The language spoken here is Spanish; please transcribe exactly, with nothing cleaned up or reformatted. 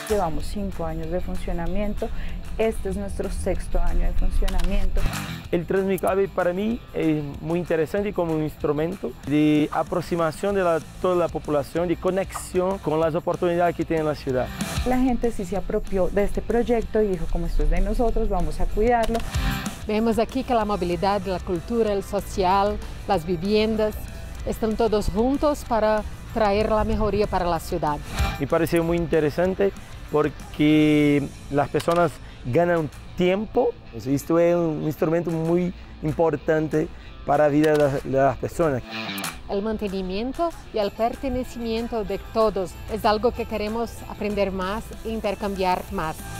Llevamos cinco años de funcionamiento, este es nuestro sexto año de funcionamiento. El Transmicabe para mí es muy interesante como un instrumento de aproximación de la, toda la población, de conexión con las oportunidades que tiene la ciudad. La gente sí se apropió de este proyecto y dijo, como esto es de nosotros, vamos a cuidarlo. Vemos aquí que la movilidad, la cultura, el social, las viviendas, están todos juntos para traer la mejoría para la ciudad. Me pareció muy interesante porque las personas ganan tiempo. Esto es un instrumento muy importante para la vida de las personas. El mantenimiento y el pertenecimiento de todos es algo que queremos aprender más e intercambiar más.